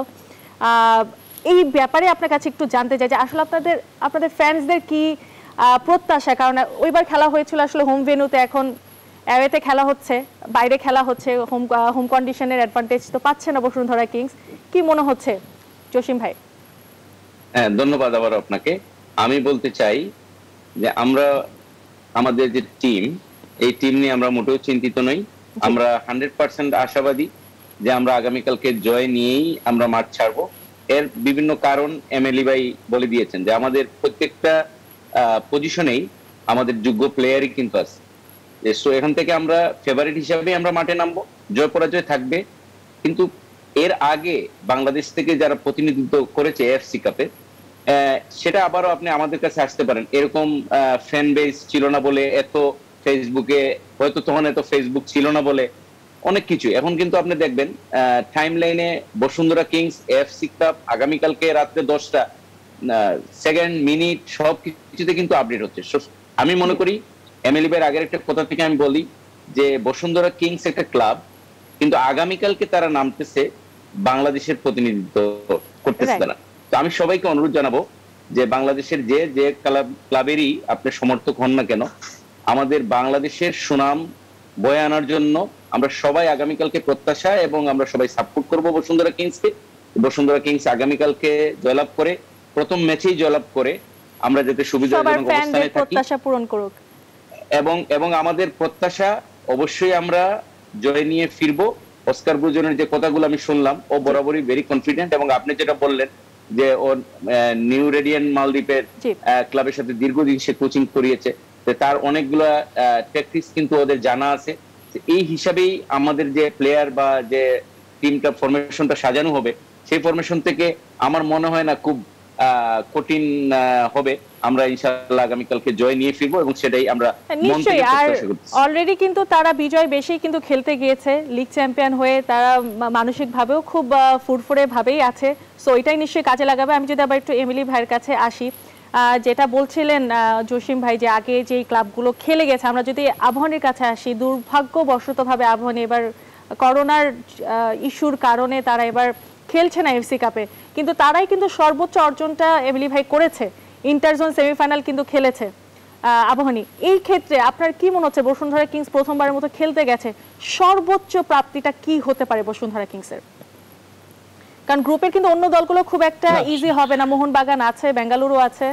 এই ব্যাপারে আপনার কাছে একটু জানতে চাই যে আসলে আপনাদের ফ্যান্সদের কি প্রত্যাশা, কারণ ওইবার খেলা হয়েছিল আসলে হোম ভেন্যুতে, এখন অ্যাওয়েতে খেলা হচ্ছে, বাইরে খেলা হচ্ছে, হোম কন্ডিশনের অ্যাডভান্টেজ তো পাচ্ছে না বসুন্ধরা কিংস। কি মনে হচ্ছে জসিম ভাই? হ্যাঁ, ধন্যবাদ আবার আপনাকে। আমি বলতে চাই যে আমরা আমাদের যে টিম, এই টিম নিয়ে আমরা মোটেও চিন্তিত নই। আমরা 100% আশাবাদী যে আমরা আগামীকালকে জয় নিয়েই আমরা মাঠ ছাড়বো। এর বিভিন্ন কারণ এমএলই ভাই বলে দিয়েছেন যে আমাদের প্রত্যেকটা পজিশনেই আমাদের যোগ্য প্লেয়ারই কিন্তু আছে। সো এখান থেকে আমরা ফেভারিট হিসাবে আমরা মাঠে নামবো, জয় পরাজয় থাকবে। কিন্তু এর আগে বাংলাদেশ থেকে যারা প্রতিনিধিত্ব করেছে এএফসি কাপে, সেটা আবারও আপনি আমাদের কাছে আসতে পারেন। এরকম ফ্যান বেস ছিল না বলে, এত ফেসবুকে হয়তো তখন এত ফেসবুক ছিল না বলে অনেক কিছু। এখন কিন্তু আপনি দেখবেন টাইম লাইনে বসুন্ধরা কিংস, এএফসি কাপ আগামীকালকে রাত্রে 10টা, সেকেন্ড, মিনিট সব কিছুতে কিন্তু আপডেট হচ্ছে। আমি মনে করি এমএলই ভাইয়ের আগের একটা কথা থেকে আমি বলি যে বসুন্ধরা কিংস একটা ক্লাব, কিন্তু আগামীকালকে তারা নামতেছে বাংলাদেশের প্রতিনিধিত্ব করতেছে তারা। তো আমি সবাইকে অনুরোধ জানাবো যে বাংলাদেশের যে ক্লাবেরই আপনি সমর্থক হন না কেন, আমাদের বাংলাদেশের সুনাম বয়ে আনার জন্য আমরা সবাই আগামীকালকে প্রত্যাশা এবং আমরা সবাই সাপোর্ট করব বসুন্ধরা কিংসকে। বসুন্ধরা কিংস আগামীকালকে জয়লাভ করে, প্রথম ম্যাচেই জয়লাভ করে আমরা যাতে সুবিধাজনক অবস্থানে থাকি, প্রত্যাশা পূরণ করুক। এবং আমাদের প্রত্যাশা অবশ্যই আমরা জয় নিয়ে ফিরবো। অস্কার ব্রুজনের যে কথাগুলো আমি শুনলাম, ও বরাবরই ভেরি কনফিডেন্ট। এবং আপনি যেটা বললেন যে ও নিউ রেডিয়ান মালদ্বীপের ক্লাবের সাথে দীর্ঘদিন সে কোচিং করিয়েছে, তার অনেকগুলা ট্যাকটিক্স কিন্তু ওদের জানা আছে। এই হিসাবেই আমাদের যে প্লেয়ার বা যে টিমটা ফরমেশনটা সাজানো হবে, সেই ফরমেশন থেকে আমার মনে হয় না খুব কঠিন হবে। আমরা ইনশাআল্লাহ আগামীকালকে জয় নিয়ে ফিরবো এবং সেটাই আমরা নিশ্চয়ই। আর অলরেডি কিন্তু তারা বিজয় বেশি কিন্তু খেলতে গিয়েছে, লিগ চ্যাম্পিয়ন হয়ে তারা মানসিকভাবেও খুব ফুরফুরে ভাবেই আছে। সো এটাই নিশ্চয়ই কাজে লাগাবে। আমি যদি আবার একটু এমিলি ভাইয়ের কাছে আসি, যেটা বলছিলেন জসিম ভাই যে আগে যে ক্লাবগুলো খেলে গেছে, আমরা যদি আবাহনীর কাছে আসি, দুর্ভাগ্যবশতভাবে আবাহনী এবার করোনার ইস্যুর কারণে তারা এবার খেলছে না এফসি কাপে, কিন্তু তারাই কিন্তু সর্বোচ্চ অর্জনটা এমিলি ভাই করেছে। ইন্টারজোন সেমিফাইনাল কিন্তু খেলেছে আবাহনী। এই ক্ষেত্রে আপনার কি মনে হচ্ছে, বসুন্ধরা কিংস প্রথমবারের মতো খেলতে গেছে, সর্বোচ্চ প্রাপ্তিটা কি হতে পারে বসুন্ধরা কিংসের? কারণ গ্রুপের কিন্তু অন্য দলগুলো খুব একটা ইজি হবে না, মোহনবাগান আছে, বেঙ্গালুরু আছে।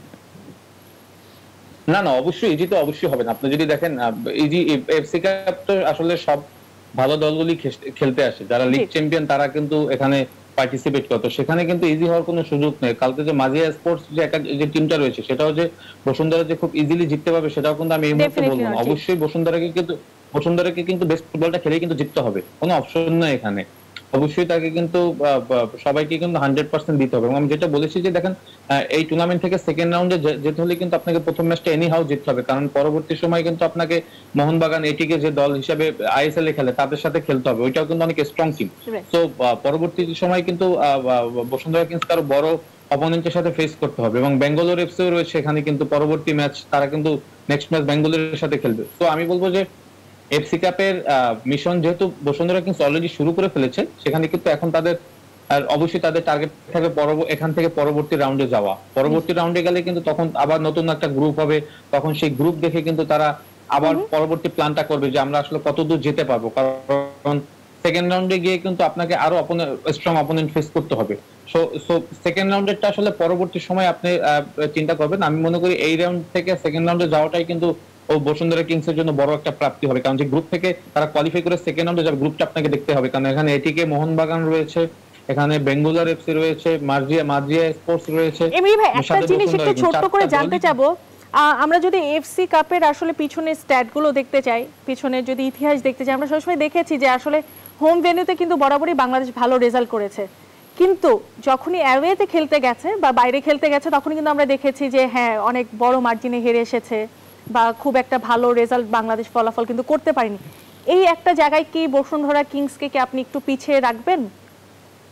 না, অবশ্যই ইজি তো অবশ্যই হবে না। আপনি যদি দেখেন ইজি এফসি কাপ তো আসলে সব ভালো দলগুলি খেলতে আসে, যারা লিগ চ্যাম্পিয়ন তারা কিন্তু এখানে পার্টিসিপেট করতো, সেখানে কিন্তু ইজি হওয়ার কোনো সুযোগ নেই। কালকে যে মাজিয়া স্পোর্টস যে টিমটা রয়েছে, সেটাও যে বসুন্ধরা যে খুব ইজিলি জিততে পারবে সেটাও কিন্তু আমি এই মুহূর্তে বলবো না। অবশ্যই বসুন্ধরাকে কিন্তু বেস্ট ফুটবলটা খেলেই কিন্তু জিততে হবে, কোনো অপশন নয় এখানে। অবশ্যই তাকে কিন্তু সবাইকে কিন্তু 100% দিতে হবে। এবং আমি যেটা বলেছি যে দেখেন, এই টুর্নামেন্ট থেকে সেকেন্ড রাউন্ডে যেতে হলে কিন্তু আপনাকে প্রথম ম্যাচটা এনি হাউ জিততে হবে, কারণ পরবর্তী সময় কিন্তু আপনাকে মোহনবাগান, এটিকে যে দল হিসাবে আইএসএল এ খেলে তাদের সাথে খেলতে হবে, ওইটাও কিন্তু অনেক স্ট্রং টিম। তো পরবর্তী সময় কিন্তু বসুন্ধরা কিংস আরো বড় অপোনেন্টের সাথে ফেস করতে হবে। এবং বেঙ্গালুরু এফসিও রয়েছে এখানে, কিন্তু পরবর্তী ম্যাচ তারা কিন্তু নেক্সট ম্যাচ বেঙ্গালুরুর সাথে খেলবে। তো আমি বলবো যে এফসি কাপের মিশন যেহেতু বসুন্ধরা কিংস অলরেডি শুরু করে ফেলেছে, সেখানে কিন্তু এখন তাদের অবশ্যই তাদের টার্গেট থাকবে এখান থেকে পরবর্তী রাউন্ডে যাওয়া। পরবর্তী রাউন্ডে গেলে কিন্তু তখন আবার নতুন একটা গ্রুপ হবে, তখন সেই গ্রুপ দেখে কিন্তু তারা আবার পরবর্তী প্ল্যানটা করবে যে আমরা আসলে কতদূর যেতে পারবো, কারণ সেকেন্ড রাউন্ডে গিয়ে কিন্তু আপনাকে আরো স্ট্রং অপোনেন্ট ফেস করতে হবে। সো সেকেন্ড রাউন্ডেরটা আসলে পরবর্তী সময় আপনি চিন্তা করবেন। আমি মনে করি এই রাউন্ড থেকে সেকেন্ড রাউন্ডে যাওয়াটাই কিন্তু বসুন্ধরা কিংস এর জন্য বড় একটা প্রাপ্তি হবে, কারণ যে গ্রুপ থেকে তারা কোয়ালিফাই করে সেকেন্ড রাউন্ডে যাবে, গ্রুপটা আপনাকে দেখতে হবে। কারণ এখানে এটিকে মোহনবাগান রয়েছে, এখানে বেঙ্গুলার এফসি রয়েছে, মাজিয়া স্পোর্টস রয়েছে। এমনি ভাই একটা জিনিস একটু ছোট করে জানতে চাবো, আমরা যদি এফসি কাপের আসলে পিছনের স্ট্যাটগুলো দেখতে চাই, পিছনের যদি ইতিহাস দেখতে চাই, আমরা সবসময় দেখেছি যে আসলে হোম ভেন্যুতে কিন্তু বরাবরই বাংলাদেশ ভালো রেজাল্ট করেছে, কিন্তু যখনই অ্যাওয়েতে খেলতে গেছে বা বাইরে খেলতে গেছে তখন কিন্তু আমরা দেখেছি যে হ্যাঁ অনেক বড় মার্জিনে হেরে এসেছে বা খুব একটা ভালো রেজাল্ট বাংলাদেশ ফলাফল কিন্তু করতে পারেনি। এই একটা জায়গায় কি বসুন্ধরা কিংসকে কি আপনি একটু পিছিয়ে রাখবেন?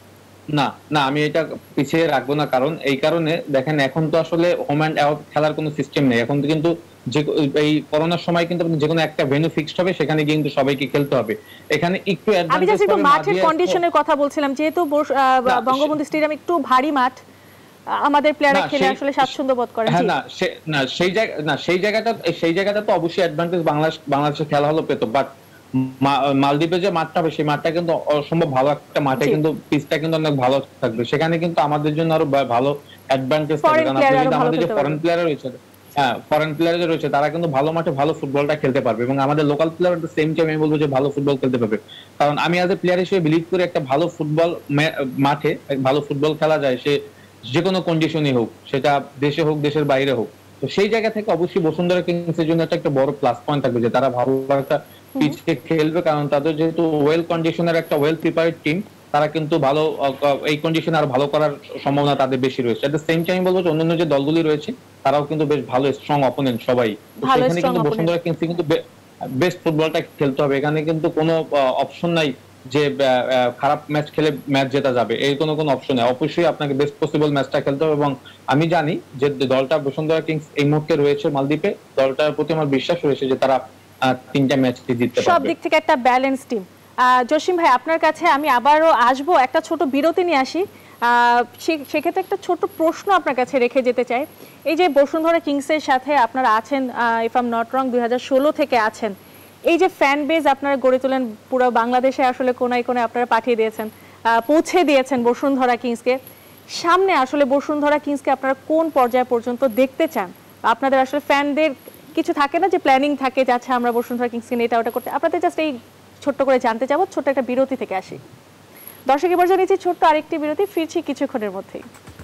না না, আমি এটা পিছিয়ে রাখবো না, কারণ এই কারণে দেখেন এখন তো আসলে হোম অ্যান্ড আউট খেলার কোনো সিস্টেম নেই। এখন কিন্তু যে এই করোনার সময় কিন্তু যে কোনো একটা ভেন্যু ফিক্সড হবে, সেখানে কিন্তু সবাইকে খেলতে হবে। এখানে একটু আমি জাস্ট একটু মাঠের কন্ডিশনের কথা বলছিলাম, যেহেতু বঙ্গবন্ধু স্টেডিয়াম একটু ভারী মাঠ, আমাদের প্লেয়াররা খেলে আসলে স্বাচ্ছন্দ্য বোধ করেন। হ্যাঁ, না সেই জায়গাটা তো অবশ্যই অ্যাডভান্টেজ বাংলাদেশের খেলা হলো পেতো, বাট মালদ্বীপে যে মাঠটা হবে সেই মাঠটা কিন্তু অসম্ভব ভালো একটা মাঠে, কিন্তু পিচটা কিন্তু অনেক ভালো থাকবে, সেখানে কিন্তু আমাদের জন্য আরো ভালো অ্যাডভান্টেজ থাকবে। কারণ আমাদের যে ফরেন প্লেয়ার রয়েছে, ফরেন প্লেয়ার রয়েছে, তারা কিন্তু ভালো মাঠে ভালো ফুটবলটা খেলতে পারবে, এবং আমাদের local player at the same time আমি বলবো যে ভালো ফুটবল খেলতে পারবে। কারণ আমি অ্যাজ এ প্লেয়ার হিসেবে বিলিভ করি একটা ভালো ফুটবল মাঠে ভালো ফুটবল খেলা যায় সে যে কোনো কন্ডিশনই হোক, সেটা দেশে হোক দেশের বাইরে হোক। তো সেই জায়গা থেকে অবশ্যই বসুন্ধরা কিংসের জন্য একটা বড় প্লাস পয়েন্ট থাকবে যে তারা ভালো একটা পিচে খেলবে, কারণ তাদের যেহেতু ওয়েল কন্ডিশনের একটা ওয়েল প্রিপেয়ার্ড টিম, তারা কিন্তু ভালো এই কন্ডিশনে আরো ভালো করার সম্ভাবনা তাদের বেশি রয়েছে। এট দ্য সেম টাইম বলবো যে অন্যান্য যে দলগুলি রয়েছে তারাও কিন্তু বেশ ভালো স্ট্রং অপোনেন্ট সবাই, সেখানে কিন্তু বসুন্ধরা কিংস কিন্তু বেস্ট ফুটবলটা খেলতে হবে। এখানে কিন্তু কোনো অপশন নাই যে খারাপ ম্যাচ খেলে ম্যাচ জেতা যাবে, এই কোনো অপশন নেই। অবশ্যই আপনাকে বেস্ট পসিবল ম্যাচটা খেলতে হবে, এবং আমি জানি যে দলটা বসুন্ধরা কিংস এই মুহূর্তে রয়েছে মালদ্বীপে, দলটার প্রতি আমার বিশ্বাস রয়েছে যে তারা 3টা ম্যাচ জিততে পারবে। সব দিক থেকে একটা ব্যালেন্স টিম। জসিম ভাই, আপনার কাছে আমি আবারও আসবো, একটা ছোট বিরতি নিয়ে আসি। সেক্ষেত্রে একটা ছোট প্রশ্ন আপনার কাছে রেখে যেতে চাই। এই যে বসুন্ধরা কিংসের সাথে আপনারা আছেন, if I am not wrong 2016 থেকে আছেন, এই যে ফ্যান বেজ আপনারা গড়ে তোলেন পুরো বাংলাদেশে, আসলে কোনায় কোনায় আপনারা পাঠিয়ে দিয়েছেন, পৌঁছে দিয়েছেন বসুন্ধরা কিংসকে। সামনে আসলে বসুন্ধরা কিংসকে আপনারা কোন পর্যায় পর্যন্ত দেখতে চান? আপনাদের আসলে ফ্যানদের কিছু থাকে না যে প্ল্যানিং থাকে যে আচ্ছা আমরা বসুন্ধরা কিংসকে নিয়ে এটা ওটা করতে, আপনাদের জাস্ট এই ছোট্ট করে জানতে চাবো। ছোট্ট একটা বিরতি থেকে আসি দর্শক, এবার জানিয়েছি ছোট্ট আরেকটি বিরতি, ফিরছি কিছুক্ষণের মধ্যেই।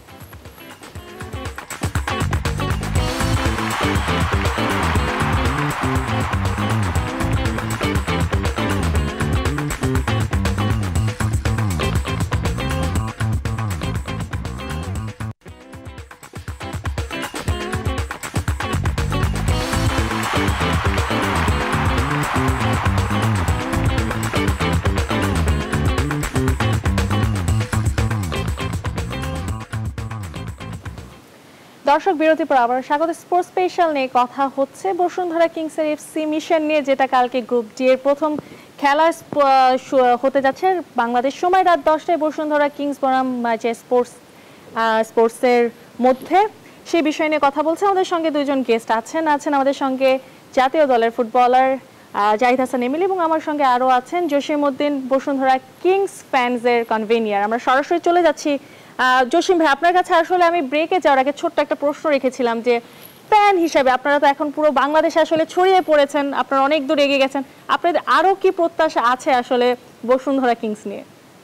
দর্শক, বিরতির পর আবার স্বাগত। স্পোর্টস স্পেশাল নিয়ে কথা হচ্ছে বসুন্ধরা কিংসের এফসি মিশন নিয়ে, যেটা কালকে গ্রুপ ডি এর প্রথম খেলা হতে যাচ্ছে বাংলাদেশ সময় রাত 10টায় বসুন্ধরা কিংস বনাম যে স্পোর্টসের মধ্যে। সেই বিষয় নিয়ে কথা বলছে আমাদের সঙ্গে দুইজন গেস্ট আছেন আমাদের সঙ্গে জাতীয় দলের ফুটবলার জাহিদ হাসান এমিল, এবং আমার সঙ্গে আরও আছেন জসিমউদ্দিন, বসুন্ধরা কিংস ফ্যান্সের কনভেনিয়ার। আমরা সরাসরি চলে যাচ্ছি জসিম ভাই আপনার কাছে। আসলে আমি ব্রেকে যাওয়ার আগে ছোট্ট একটা প্রশ্ন রেখেছিলাম যে ফ্যান হিসেবে আপনারা তো এখন পুরো বাংলাদেশে আসলে ছড়িয়ে পড়েছেন, আপনারা অনেক দূর এগিয়ে গেছেন, আপনাদের আরো কি প্রত্যাশা আছে আসলে বসুন্ধরা কিংস নিয়ে?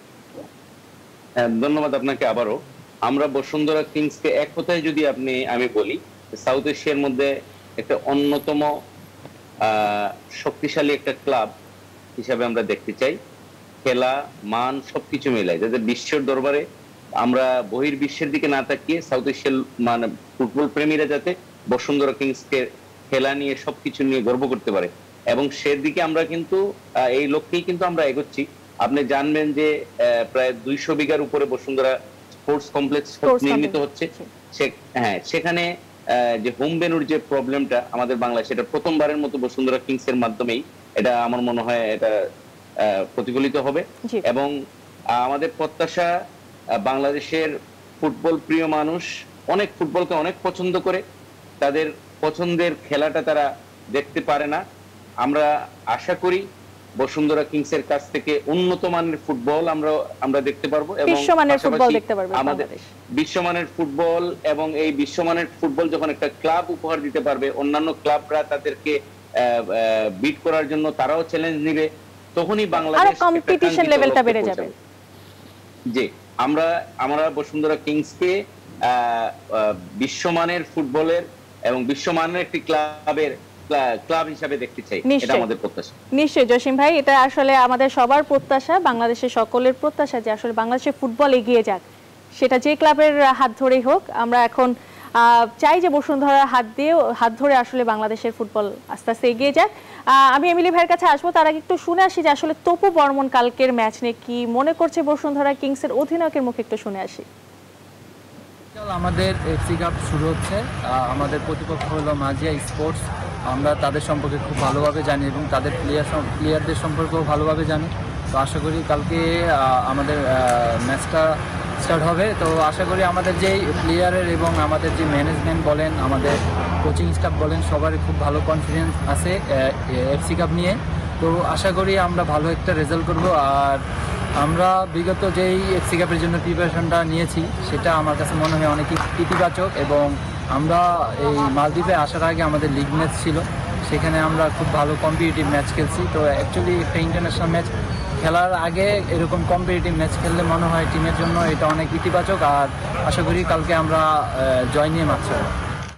ধন্যবাদ আপনাকে আবারও। আমরা বসুন্ধরা কিংসকে এক কথায় যদি আমি বলি, সাউথ এশিয়ার মধ্যে একটা অন্যতম শক্তিশালী একটা ক্লাব হিসাবে আমরা দেখতে চাই। খেলা মান সবকিছু মেলায়, যাতে বিশ্বের দরবারে আমরা বহির্বিশ্বের দিকে না তাকিয়ে সাউথ এশিয়ার মানে ফুটবল প্রেমীরা যাতে বসুন্ধরা কিংসকে খেলা নিয়ে সবকিছু নিয়ে গর্ব করতে পারে, এবং সেদিকে আমরা কিন্তু এই লক্ষ্যেই কিন্তু আমরা এগোচ্ছি। আপনি জানবেন যে প্রায় 200 বিঘার উপরে বসুন্ধরা স্পোর্টস কমপ্লেক্স নির্মিত হচ্ছে। সেখানে যে হোম ভেন্যুর যে প্রবলেমটা আমাদের বাংলাদেশে, এটা প্রথমবারের মতো বসুন্ধরা কিংস এর মাধ্যমেই এটা আমার মনে হয় এটা প্রতিফলিত হবে। এবং আমাদের প্রত্যাশা, বাংলাদেশের ফুটবল প্রিয় মানুষ অনেক ফুটবলকে অনেক পছন্দ করে, তাদের পছন্দের খেলাটা তারা দেখতে পারে না। আমরা আশা করি বসুন্ধরা কিংস এর কাছ থেকে উন্নত মানের ফুটবল আমরা দেখতে পারবো, এবং বিশ্বমানের ফুটবল দেখতে পারবে আমাদের বিশ্বমানের ফুটবল। এবং এই বিশ্বমানের ফুটবল যখন একটা ক্লাব উপহার দিতে পারবে, অন্যান্য ক্লাবরা তাদেরকে বিট করার জন্য তারাও চ্যালেঞ্জ নেবে, তখনই বাংলাদেশ কম্পিটিশন লেভেলটা বেড়ে যাবে। জি, আমরা বসুন্ধরা কিংসকে বিশ্বমানের ফুটবলের এবং বিশ্বমানের একটি ক্লাব হিসেবে দেখতে চাই, এটা আমাদের প্রত্যাশা। নিশ্চয়ই জসিম ভাই, এটা আসলে আমাদের সবার প্রত্যাশা, বাংলাদেশের সকলের প্রত্যাশা যে আসলে বাংলাদেশের ফুটবল এগিয়ে যাক, সেটা যে ক্লাবের হাত ধরেই হোক। আমরা এখন চাই যে বসুন্ধরার হাত ধরে আসলে বাংলাদেশের ফুটবল আস্তে আস্তে এগিয়ে যাক। আমি এমিলি ভাইয়ের কাছে আসবো, তার আগে একটু শুনে আসি যে আসলে তপু বর্মন কালকের ম্যাচ নিয়ে কি মনে করছে বসুন্ধরা কিংসের অধিনায়কের মুখে একটু শুনে আসি। আমাদের এফসি কাপ শুরু হচ্ছে, আমাদের প্রতিপক্ষ হলো মাজিয়া স্পোর্টস। আমরা তাদের সম্পর্কে খুব ভালোভাবে জানি এবং তাদের প্লেয়ারদের সম্পর্কেও ভালোভাবে জানি। তো আশা করি কালকে আমাদের ম্যাচটা স্টার্ট হবে। তো আশা করি আমাদের যেই প্লেয়ারের এবং আমাদের যে ম্যানেজমেন্ট বলেন, আমাদের কোচিং স্টাফ বলেন, সবারই খুব ভালো কনফিডেন্স আছে এফসি কাপ নিয়ে। তো আশা করি আমরা ভালো একটা রেজাল্ট করব। আর আমরা বিগত যেই এফসি কাপের জন্য প্রিপারেশনটা নিয়েছি সেটা আমার কাছে মনে হয় অনেক ইতিবাচক। এবং আমরা এই মালদ্বীপে আসার আগে আমাদের লিগ ম্যাচ ছিল, সেখানে আমরা খুব ভালো কম্পিটিটিভ ম্যাচ খেলছি। তো অ্যাকচুয়ালি একটা ইন্টারন্যাশনাল ম্যাচ খেলার আগে এরকম কম্পিটিটিভ ম্যাচ খেললে মনে হয় টিমের জন্য এটা অনেক ইতিবাচক। আর আশা করি কালকে আমরা জয় নিয়ে মাঠ ছাড়ব।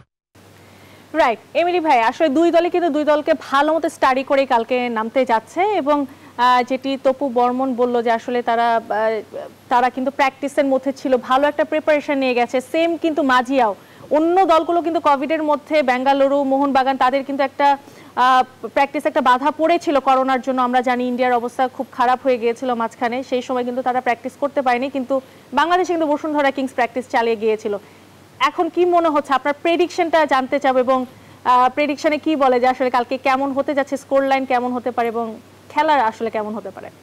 রাইট এমিলি ভাই, আসলে দুই দলে কিন্তু দুই দলকে ভালো মতো স্টাডি করে কালকে নামতে যাচ্ছে। এবং যেটি তপু বর্মন বলল যে আসলে তারা কিন্তু প্র্যাকটিসের মধ্যে ছিল, ভালো একটা প্রিপারেশন নিয়ে গেছে। সেম কিন্তু মাজিয়াও, অন্য দলগুলো কিন্তু কোভিডের মধ্যে বেঙ্গালুরু, মোহনবাগান তাদের কিন্তু একটা প্র্যাকটিস একটা বাধা পড়েছিল করোনার জন্য। আমরা জানি ইন্ডিয়ার অবস্থা খুব খারাপ হয়ে গিয়েছিল মাঝখানে, সেই সময় কিন্তু তারা প্র্যাকটিস করতে পারেনি, কিন্তু বাংলাদেশে কিন্তু বসুন্ধরা কিংস প্র্যাকটিস চালিয়ে গিয়েছিল। এখন কি মনে হচ্ছে, আপনার প্রেডিকশনটা জানতে চাবো এবং প্রেডিকশনে কি বলে যে আসলে কালকে কেমন হতে যাচ্ছে, স্কোর লাইন কেমন হতে পারে এবং খেলার আসলে কেমন হতে পারে?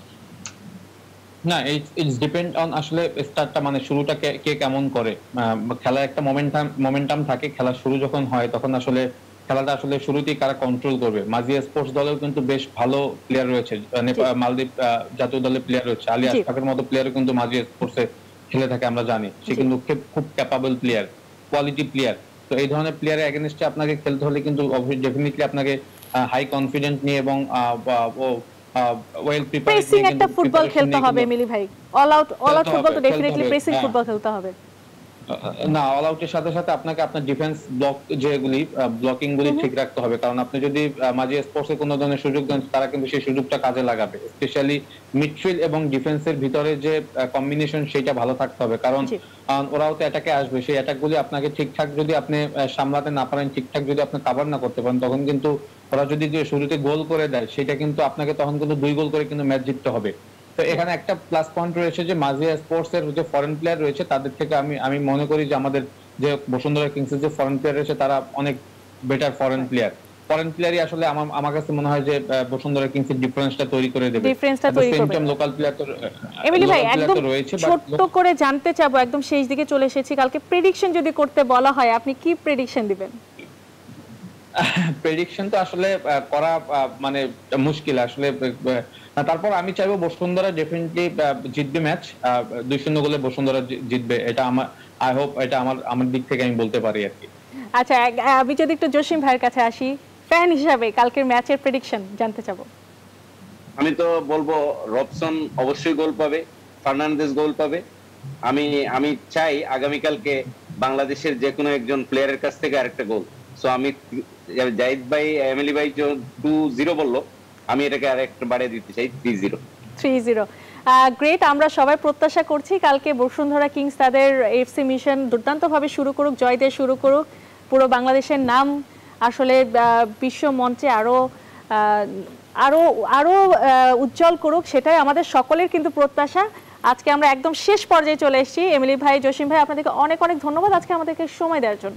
না, ইটস ডিপেন্ড অন আসলে স্টার্টটা, মানে শুরুটা কে কেমন করে। খেলার একটা মোমেন্টাম থাকে, খেলা শুরু যখন হয় তখন আসলে খেলাটা আসলে শুরুতেই কারা কন্ট্রোল করবে। মাজিয়া স্পোর্টস দলেও কিন্তু বেশ ভালো প্লেয়ার রয়েছে, মালদ্বীপ জাতীয় দলের প্লেয়ার রয়েছে, আলী আশফাকের মতো প্লেয়ারও কিন্তু মাজিয়া স্পোর্টসে খেলে থাকে আমরা জানি। সে কিন্তু খুব ক্যাপাবল প্লেয়ার, কোয়ালিটি প্লেয়ার। তো এই ধরনের প্লেয়ারের এগেইনস্টে আপনাকে খেলতে হলে কিন্তু ডেফিনেটলি আপনাকে হাই কনফিডেন্ট নিয়ে এবং ওয়েল প্রিপেয়ার্ড প্রেসিং একটা ফুটবল খেলতে হবে এমিলি ভাই। অল আউট ফুটবল তো ডেফিনেটলি প্রেসিং ফুটবল খেলতে হবে। না, অল আউটের সাথে সাথে আপনাকে আপনার ডিফেন্স ব্লক যেগুলি ব্লকিং গুলি ঠিক রাখতে হবে। কারণ আপনি যদি মাজিয়া স্পোর্টসে কোনো ধরনের সুযোগ দেন, তারা কিন্তু সেই সুযোগটা কাজে লাগাবে। স্পেশালি মিডফিল্ড এবং ডিফেন্সের ভিতরে যে কম্বিনেশন, সেটা ভালো থাকতে হবে। কারণ ওরাও তো অ্যাটাকে আসবে, সেই অ্যাটাকগুলি আপনাকে ঠিকঠাক যদি আপনি সামলাতে না পারেন, ঠিকঠাক যদি আপনি কভার না করতে পারেন, তখন কিন্তু ওরা যদি শুরুতে গোল করে দেয়, সেটা কিন্তু আপনাকে তখন কিন্তু 2 গোল করে কিন্তু ম্যাচ জিততে হবে। তো এখানে একটা প্লাস পয়েন্ট রয়েছে যে মাজিয়া স্পোর্টস এর যে ফরেন প্লেয়ার রয়েছে, তাদের থেকে আমি মনে করি যে আমাদের যে বসুন্ধরা কিংসের যে ফরেন প্লেয়ার রয়েছে, তারা অনেক বেটার ফরেন প্লেয়ারই আসলে আমার কাছে মনে হয় যে বসুন্ধরা কিংসের ডিফারেন্সটা তৈরি করে দেবে। লোকাল প্লেয়ার তো এমিলি ভাই একদম ছোট করে জানতে চাবো, একদম শেষ দিকে চলে এসেছি, কালকে প্রেডিকশন যদি করতে বলা হয় আপনি কি প্রেডিকশন দিবেন? প্রেডিকশন তো আসলে করা মানে মুশকিল আসলে। তারপর আমি চাইবো বসুন্ধরা ডেফিনেটলি জিতবে ম্যাচ, 2-0 গোলে বসুন্ধরা জিতবে। এটা আই হোপ, এটা আমার দিক থেকে আমি বলতে পারি আর কি। আচ্ছা, আমি যদি একটু জসিম ভাইয়ের কাছে আসি, ফ্যান হিসাবে কালকের ম্যাচের প্রেডিকশন জানতে চাবো। আমি তো বলবো রবসন অবশ্যই গোল পাবে, ফার্নান্দেজ গোল পাবে। আমি চাই আগামীকালকে বাংলাদেশের যে কোনো একজন প্লেয়ারের কাছ থেকে আরেকটা গোল। সো আমি জাহিদ ভাই, এমিলি ভাই 2-0 বললো, আমি এটাকে আরেকটা বাড়িয়ে দিতে চাই 3-0। গ্রেট, আমরা সবাই প্রত্যাশা করছি কালকে বসুন্ধরা কিংস তাদের এফসি মিশন দুর্দান্তভাবে শুরু করুক, জয় দিয়ে শুরু করুক, পুরো বাংলাদেশের নাম আসলে বিশ্ব মঞ্চে আরো আরো আরো উজ্জ্বল করুক, সেটাই আমাদের সকলের কিন্তু প্রত্যাশা। আজকে আমরা একদম শেষ পর্যায়ে চলে এসেছি। এমিলি ভাই, জসিম ভাই, আপনাদেরকে অনেক অনেক ধন্যবাদ আজকে আমাদেরকে সময় দেওয়ার জন্য।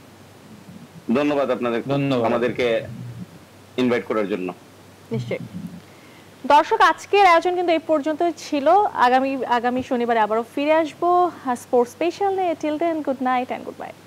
ধন্যবাদ আপনাদের, আমাদেরকে ইনভাইট করার জন্য। নিশ্চয়ই। দর্শক, আজকের আয়োজন কিন্তু এই পর্যন্ত ছিল। আগামী শনিবারে আবারও ফিরে আসবো sports special day. Till then, good night and good bye.